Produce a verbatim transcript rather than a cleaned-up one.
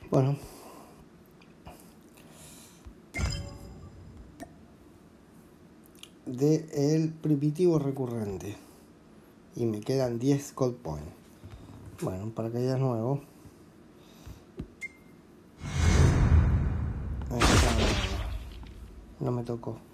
Bueno. De el primitivo recurrente. Y me quedan diez gold points. Bueno, paracaídas nuevo. No me tocó.